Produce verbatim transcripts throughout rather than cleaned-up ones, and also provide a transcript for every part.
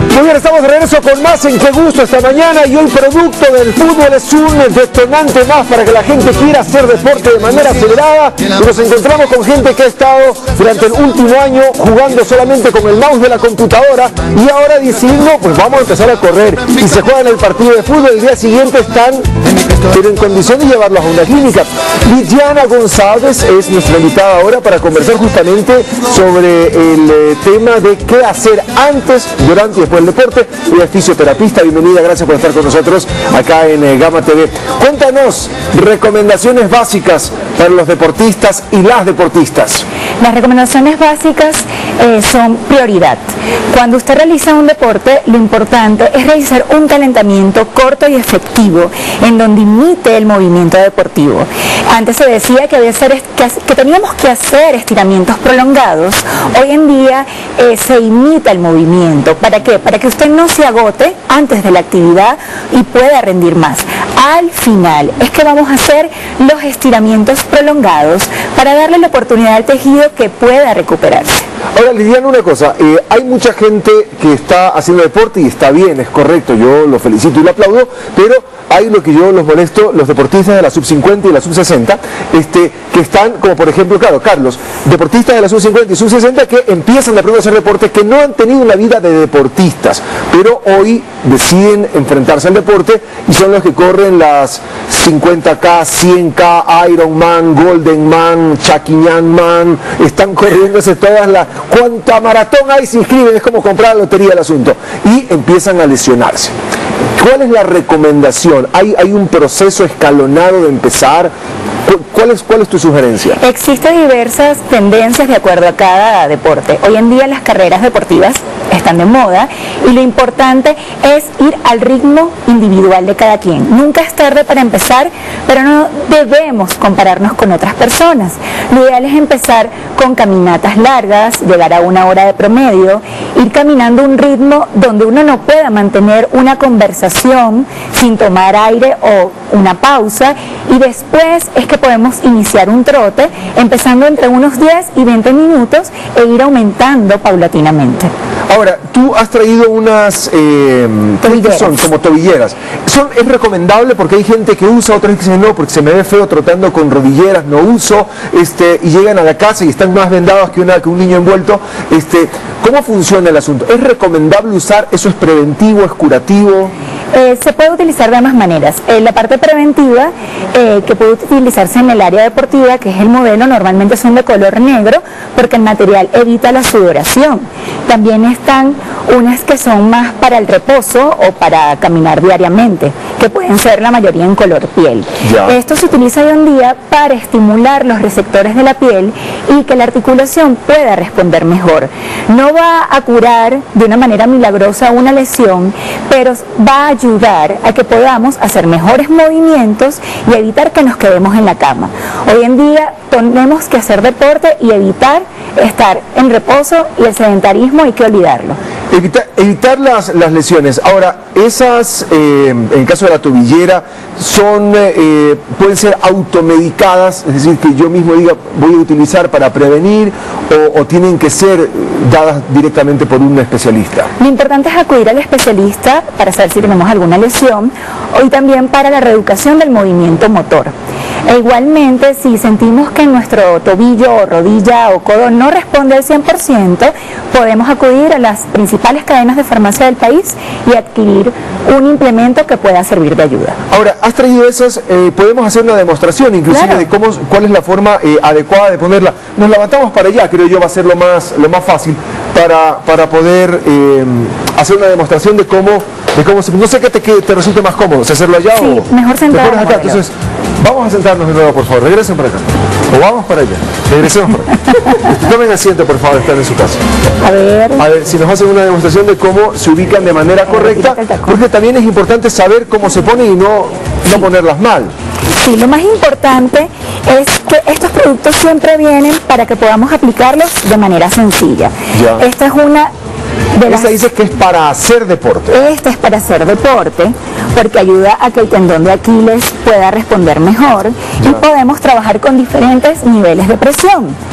Muy bien, estamos de regreso con más en Qué Gusto esta mañana, y hoy producto del fútbol es un detonante más para que la gente quiera hacer deporte de manera acelerada, y nos encontramos con gente que ha estado durante el último año jugando solamente con el mouse de la computadora y ahora diciendo, pues vamos a empezar a correr, y se juegan el partido de fútbol, el día siguiente están pero en condición de llevarlos a una clínica. Lidiana González es nuestra invitada ahora para conversar justamente sobre el eh, tema de qué hacer antes, durante y después del deporte. Ella es fisioterapista. Bienvenida, gracias por estar con nosotros acá en eh, Gama T V. Cuéntanos recomendaciones básicas para los deportistas y las deportistas. Las recomendaciones básicas eh, son prioridad. Cuando usted realiza un deporte, lo importante es realizar un calentamiento corto y efectivo en donde imite el movimiento deportivo. Antes se decía que, había hacer, que, que teníamos que hacer estiramientos prolongados. Hoy en día eh, se imita el movimiento. ¿Para qué? Para que usted no se agote antes de la actividad y pueda rendir más. Al final es que vamos a hacer los estiramientos prolongados para darle la oportunidad al tejido que pueda recuperarse. Ahora, Lidiana, una cosa, eh, hay mucha gente que está haciendo deporte y está bien, es correcto, yo lo felicito y lo aplaudo, pero hay lo que yo los molesto, los deportistas de la sub cincuenta y la sub sesenta, este, que están, como por ejemplo, claro, Carlos, deportistas de la sub cincuenta y sub sesenta que empiezan de pronto a hacer deporte, que no han tenido una vida de deportistas, pero hoy deciden enfrentarse al deporte y son los que corren las cincuenta K, cien K, Ironman, Golden Man, Chaquiñán Man, están corriéndose todas las... ¿Cuánta maratón hay? Se inscriben, es como comprar la lotería el asunto, y empiezan a lesionarse. ¿Cuál es la recomendación? ¿Hay, hay un proceso escalonado de empezar? ¿Cuál es, ¿Cuál es tu sugerencia? Existen diversas tendencias de acuerdo a cada deporte. Hoy en día las carreras deportivas están de moda y lo importante es ir al ritmo individual de cada quien. Nunca es tarde para empezar, pero no debemos compararnos con otras personas. Lo ideal es empezar con caminatas largas, llegar a una hora de promedio, ir caminando un ritmo donde uno no pueda mantener una conversación sin tomar aire o una pausa, y después es que podemos iniciar un trote empezando entre unos diez y veinte minutos e ir aumentando paulatinamente. Ahora, tú has traído unas eh, tobilleras. Son como tobilleras. Son, ¿Es recomendable? Porque hay gente que usa, otras que dicen no, porque se me ve feo trotando con rodilleras, no uso, este, y llegan a la casa y están más vendados que, una, que un niño envuelto. Este, ¿Cómo funciona el asunto? ¿Es recomendable usar? ¿Eso es preventivo? ¿Es curativo? Eh, se puede utilizar de ambas maneras. Eh, la parte preventiva, eh, que puede utilizarse en el área deportiva, que es el modelo, normalmente son de color negro, porque el material evita la sudoración. También están unas que son más para el reposo o para caminar diariamente, que pueden ser la mayoría en color piel. Ya. Esto se utiliza hoy en día para estimular los receptores de la piel y que la articulación pueda responder mejor. No va a curar de una manera milagrosa una lesión, pero va a ayudar a que podamos hacer mejores movimientos y evitar que nos quedemos en la cama. Hoy en día tenemos que hacer deporte y evitar estar en reposo, y el sedentarismo hay que olvidarlo. Evita, evitar las, las lesiones. Ahora, esas, eh, en el caso de la tobillera, son eh, pueden ser automedicadas, es decir, que yo mismo diga voy a utilizar para prevenir, o, o tienen que ser dadas directamente por un especialista. Lo importante es acudir al especialista para saber si tenemos alguna lesión, y también para la reeducación del movimiento motor. E igualmente, si sentimos que nuestro tobillo o rodilla o codo no responde al cien por ciento, podemos acudir a las principales cadenas de farmacia del país y adquirir un implemento que pueda servir de ayuda. Ahora, has traído esas, eh, podemos hacer una demostración inclusive, claro, de cómo, cuál es la forma eh, adecuada de ponerla. Nos levantamos para allá, creo yo va a ser lo más, lo más fácil para, para poder eh, hacer una demostración de cómo, de cómo se, no sé qué te, qué te resulte más cómodo, si hacerlo allá, sí, o mejor sentado. Te pones acá. Entonces, vamos a sentarnos de nuevo, por favor, regresen para acá. O vamos para allá, regresemos para acá. Tomen asiento, por favor, están en su casa. A ver. A ver, si nos hacen una demostración de cómo se ubican de manera correcta, porque también es importante saber cómo se ponen y no, no ponerlas mal. Sí, lo más importante es que estos productos siempre vienen para que podamos aplicarlos de manera sencilla. Ya. Esta es una de las... Esta dice que es para hacer deporte. Esta es para hacer deporte, porque ayuda a que el tendón de Aquiles pueda responder mejor, ya, y podemos trabajar con diferentes niveles de presión.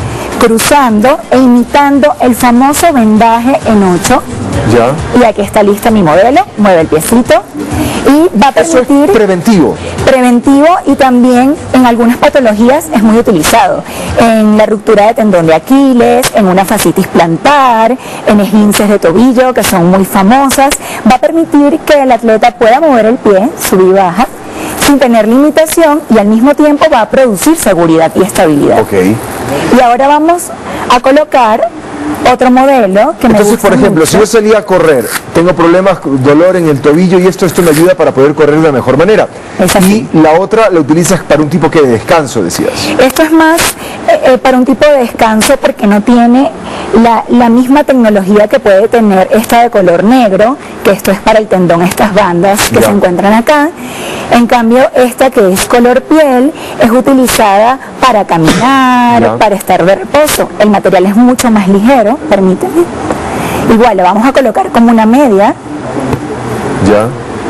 cruzando e imitando el famoso vendaje en ocho. Ya. Y aquí está lista mi modelo, mueve el piecito y va a permitir... Eso es preventivo. Preventivo, y también en algunas patologías es muy utilizado. En la ruptura de tendón de Aquiles, en una fascitis plantar, en esguinces de tobillo, que son muy famosas. Va a permitir que el atleta pueda mover el pie, sub y baja, sin tener limitación, y al mismo tiempo va a producir seguridad y estabilidad. Okay. Y ahora vamos a colocar otro modelo que me Entonces, gusta por ejemplo, mucho. si yo salía a correr, tengo problemas, dolor en el tobillo, y esto, esto me ayuda para poder correr de la mejor manera. Es así. Y la otra la utilizas para un tipo que de descanso, decías. Esto es más eh, eh, para un tipo de descanso, porque no tiene la, la misma tecnología que puede tener esta de color negro, que esto es para el tendón, estas bandas que Ya. se encuentran acá. En cambio, esta que es color piel es utilizada para caminar, Ya. para estar de reposo. El material es mucho más ligero, permíteme. Igual lo vamos a colocar como una media. Ya.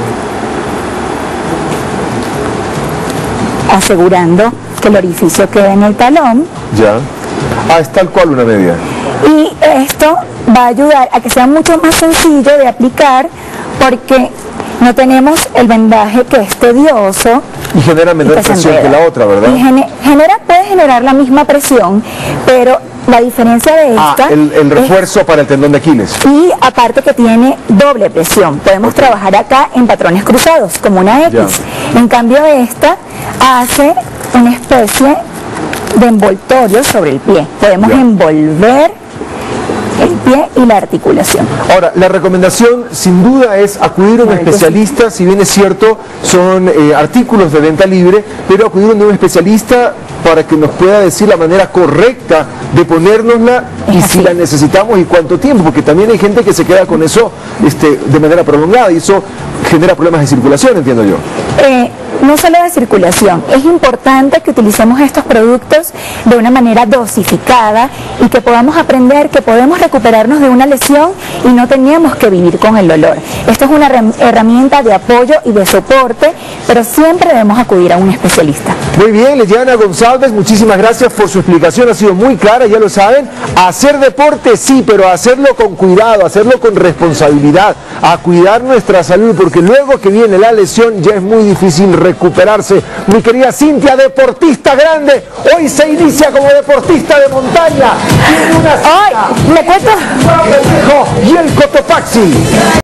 Asegurando que el orificio quede en el talón. Ya. Ah, es tal cual una media. Y esto va a ayudar a que sea mucho más sencillo de aplicar, porque no tenemos el vendaje que es tedioso Y genera y menor que se presión que enreda. la otra, ¿verdad? Y gene- genera, puede generar la misma presión, pero la diferencia de Ah, esta el, el es- refuerzo para el tendón de Aquiles. y aparte que tiene doble presión. Podemos Ok. trabajar acá en patrones cruzados, como una X. En cambio, esta hace una especie de envoltorio sobre el pie. Podemos Ya. envolver el pie y la articulación. Ahora, la recomendación sin duda es acudir a un Claro que sí. especialista, si bien es cierto, son eh, artículos de venta libre, pero acudir a un especialista para que nos pueda decir la manera correcta de ponérnosla y Es si así. la necesitamos y cuánto tiempo, porque también hay gente que se queda con eso este, de manera prolongada y eso genera problemas de circulación, entiendo yo. Eh, no solo de circulación, es importante que utilicemos estos productos de una manera dosificada y que podamos aprender que podemos recuperarnos de una lesión y no tenemos que vivir con el dolor. Esto es una herram- herramienta de apoyo y de soporte, pero siempre debemos acudir a un especialista. Muy bien, Liliana González, muchísimas gracias por su explicación, ha sido muy clara, ya lo saben. Hacer deporte sí, pero hacerlo con cuidado, hacerlo con responsabilidad, a cuidar nuestra salud, porque luego que viene la lesión ya es muy difícil recuperarse. Mi querida Cintia, deportista grande, hoy se inicia como deportista de montaña. Tiene una ¡Ay! cita, ¿Le cuento? y el Cotopaxi.